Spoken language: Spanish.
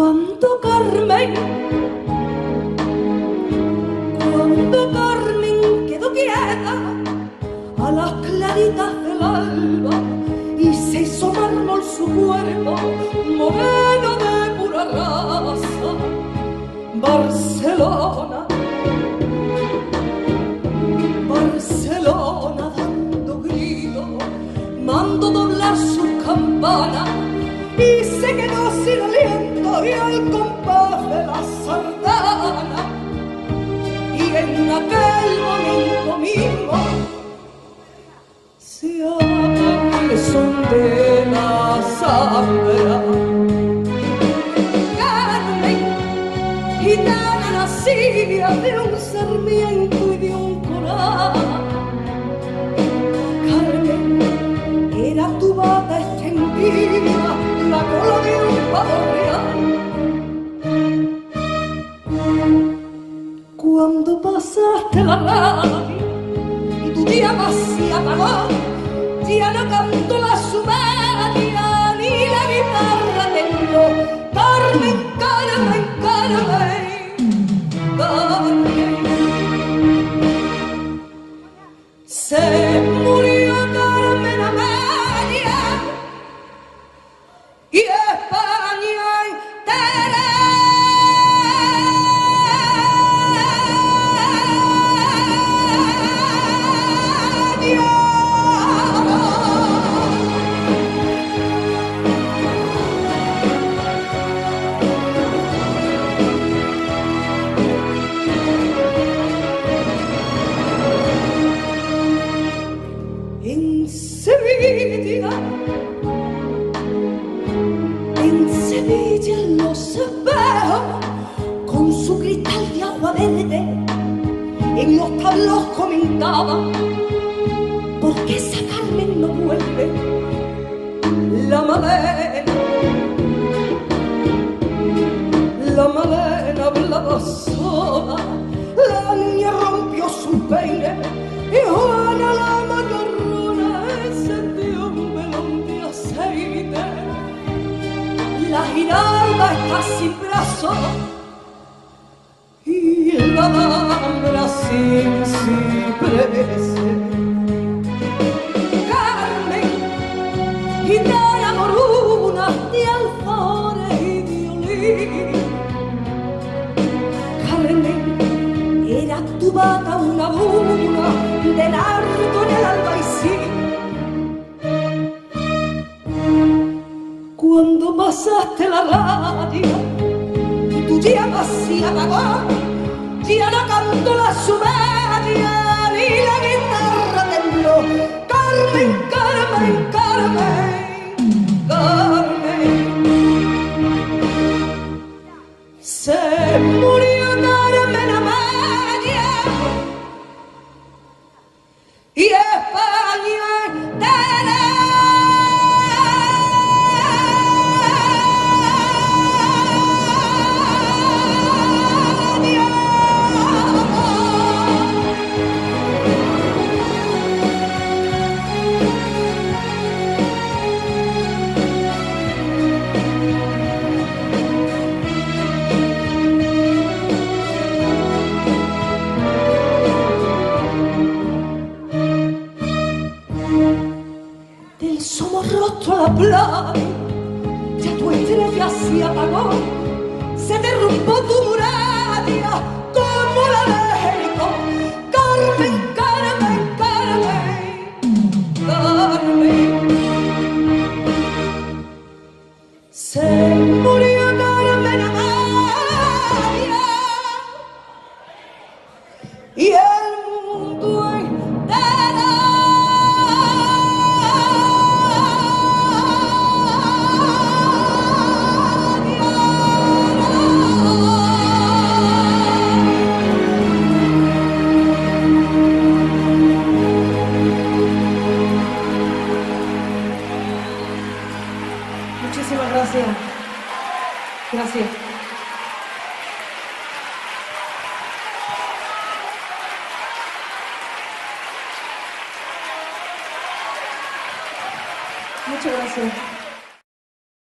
Cuando Carmen quedó quieta a las claritas del alba y se hizo mármol su cuerpo, moreno de pura raza. Barcelona, Barcelona dando gritos, mandó doblar sus campanas y se quedó sin aliento y al compás de la sardana. Y en aquel momento mismo se apagó el son de la zambra. Carmen, gitana nacida de un sarmiento y de un coral. Carmen, era tu bata extendida, la cola de un pavo real. Cuando pasaste la radio y tu llama se apagó, ya no cantó la sumeria ni la guitarra tembló. Carmen, Carmen, Carmen, Carmen. Se murió Carmen Amelia y España entera. En Sevilla los espejos con su cristal de agua verde en los tablos comentaban: ¿por qué esa Carmen no vuelve? La Malena hablaba sola, la niña rompió su peine y Juana la macarrona encendió un velón de aceite. La Giralda está sin brazos y la Alhambra sin cipreses. Carmen, gitana moruna de alfores y violín. Carmen, era tu bata una luna de nardo en el albaicín. Cuando pasaste la radio y tu llama se apagó, ya no cantó la sumeria ni la guitarra tembló. Carmen, Carmen, Carmen, Carmen. Se murió Carmen Amelia y España entera. Del somorrostro a la playa, ya tu estrella se apagó, se derrumbó tu muralla como la de Jericó. Carmen, Carmen, Carmen, Carmen. Se murió Carmen Amelia y el mundo entero. Muchísimas gracias. Gracias. Muchas gracias.